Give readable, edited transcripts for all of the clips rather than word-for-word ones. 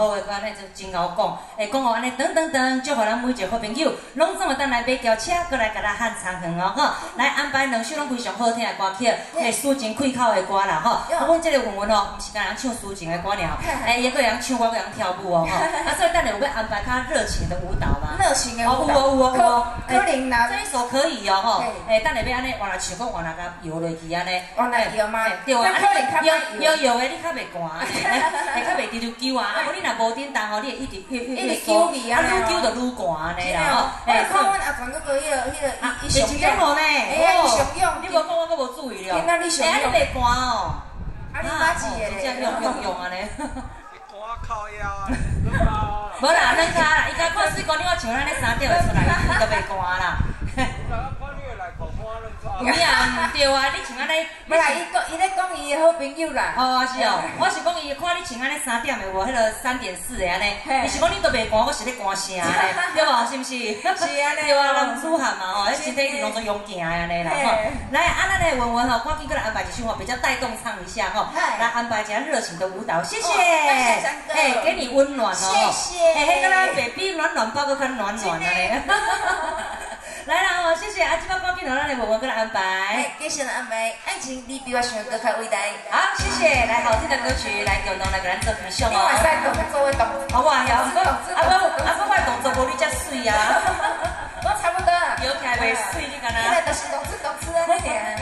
好的歌呢就真敖讲，会讲哦安尼等等等，祝福咱每一个好朋友，拢总会当来买轿车，过来甲咱喊长远哦吼。来安排两首拢非常好听的歌曲，迄抒情开口的歌啦吼。啊，阮这个文文哦，毋是干人唱抒情的歌尔，也个人唱，我个人跳舞哦吼。啊，所以等下有要安排较热情的舞蹈吗？ 热情的舞蹈， 有可能啦。 这一首可以哦吼。等下要安尼换来唱，搁换来甲摇落去安尼。 换来摇吗？ 对啊，摇的你较袂寒，会较袂直直揪啊。啊，无你若无叮当吼，你会一直揪味啊， 愈揪就愈寒安尼啦吼。 我看阮阿公嗰个伊上用呢， 伊上用。 你无讲我搁无注意了。 今仔你上用。 你袂寒哦。 啊，你马子的咧。用安尼。 我靠腰啊！ 无啦，软骹啦，伊甲看水讲你我像咱咧3点会出来，伊就袂寒啦。有影，对啊，你像安尼， 不啦，伊咧讲伊的好朋友啦。 哦，是哦，我是讲伊看你像安尼3点的无，迄个3.4的安尼，伊是讲你都袂寒，我是咧寒声咧，对无？是毋是？ 是安尼。 对啊，男子汉嘛吼，迄身体一直拢做勇行的安尼啦吼。来，啊，咱的文文吼，赶紧过来安排一首吼，比较带动唱一下吼，来安排一下热情的舞蹈，谢谢。哎，给你温暖哦。 谢谢。 哎，迄个咱比暖暖包搁较暖暖安尼。来啦哦，谢谢啊！即摆赶紧让咱的文文过来安排。 继续来安排，爱情你比我想更较伟大。 好，谢谢。来，好听的歌曲来共同来给咱做分享哦。 你嘛使动作的动作。 好哇，呀，我的动作无你遮水啊。 我差不多。 摇起来袂水，你敢若？ 现在都是动词安尼尔。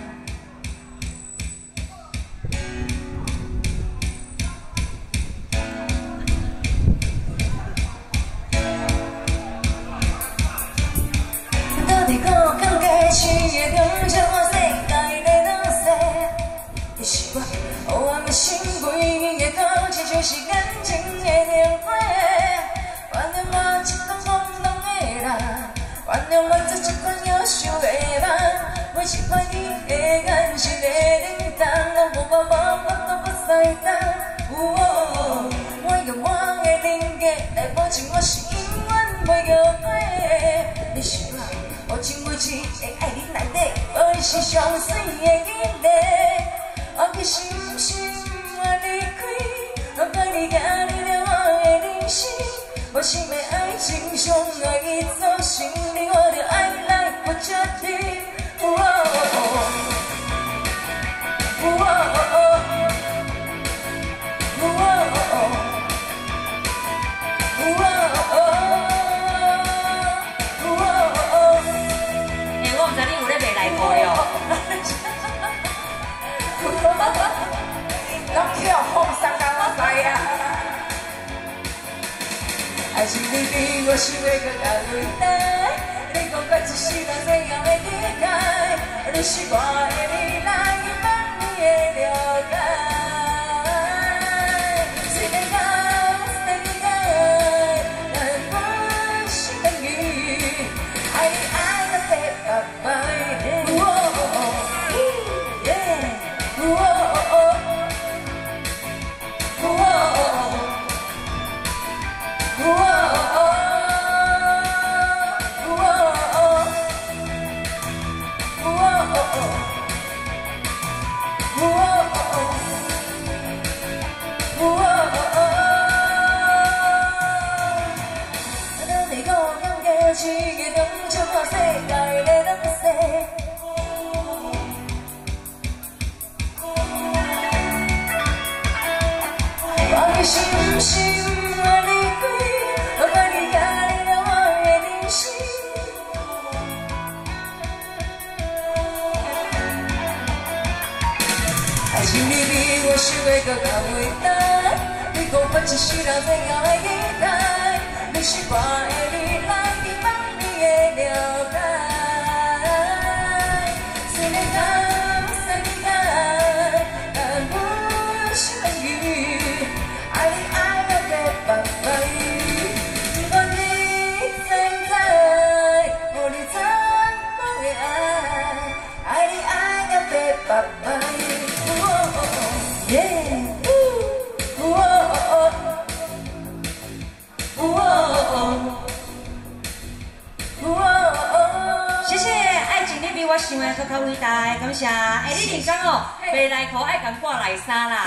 你讲感觉是会中将我世界的拢西，你是我黑暗的心规个岛，亲像是感情的电话。原谅我一个懵懂的人，原谅我做一个夭寿的梦。每一摆你的眼神的冷淡，拢无我都不使等。我用我的人格来保证我是永远袂后悔。你是我。无情无义的爱你内底，无你是上水的经历。我其实不是不愿离开，我把你行入了我的人生。我想要爱情上爱去做成你，我着爱来负责你。爱情里比我想的更加伟大，你讲我一世人怎样的期待？你是我的未来，希望你会了解。虽然到世界，但我是等于爱你爱到白白白。是不是不愿离开？我把你带入了我的人生。爱情里比我想的更加伟大，你讲我一世人怎样的期待？你是我的未来，希望你会了解。虽然到世界，但我是等于。爱你爱到白白白，我你存在，我你怎么会爱？爱你爱到白白白，谢谢，爱情你比我想的更加伟大，感谢。哎，你认真哦，袂内裤爱共挂内衫啦。